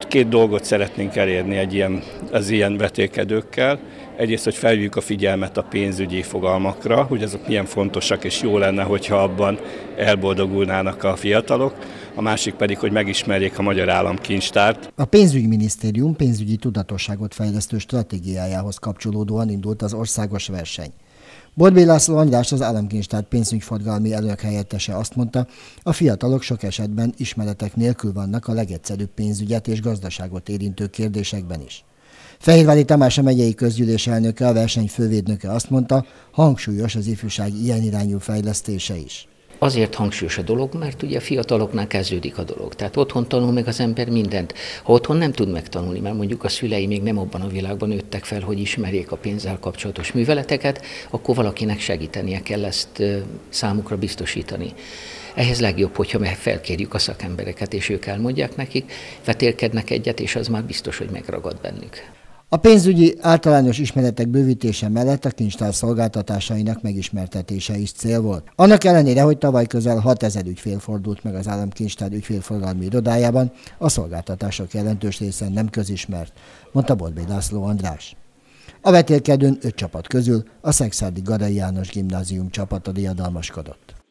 Két dolgot szeretnénk elérni az ilyen vetélkedőkkel. Egyrészt, hogy felhívjuk a figyelmet a pénzügyi fogalmakra, hogy azok milyen fontosak, és jó lenne, hogyha abban elboldogulnának a fiatalok. A másik pedig, hogy megismerjék a Magyar Államkincstárt. A pénzügyminisztérium pénzügyi tudatosságot fejlesztő stratégiájához kapcsolódóan indult az országos verseny. Borbély László András, az Államkincstár pénzügyforgalmi elnök helyettese azt mondta, a fiatalok sok esetben ismeretek nélkül vannak a legegyszerűbb pénzügyet és gazdaságot érintő kérdésekben is. Fehérvári Tamás, a megyei közgyűlés elnöke, a verseny fővédnöke azt mondta, hangsúlyos az ifjúság ilyen irányú fejlesztése is. Azért hangsúlyos a dolog, mert ugye a fiataloknál kezdődik a dolog. Tehát otthon tanul meg az ember mindent. Ha otthon nem tud megtanulni, mert mondjuk a szülei még nem abban a világban nőttek fel, hogy ismerjék a pénzzel kapcsolatos műveleteket, akkor valakinek segítenie kell ezt számukra biztosítani. Ehhez legjobb, hogyha felkérjük a szakembereket, és ők elmondják nekik, vetélkednek egyet, és az már biztos, hogy megragad bennük. A pénzügyi általános ismeretek bővítése mellett a kincstár szolgáltatásainak megismertetése is cél volt. Annak ellenére, hogy tavaly közel 6000 ügyfél fordult meg az Államkincstár ügyfélforgalmi irodájában, a szolgáltatások jelentős része nem közismert, mondta Borbély László András. A vetélkedőn 5 csapat közül a szekszárdi Garai János Gimnázium csapata diadalmaskodott.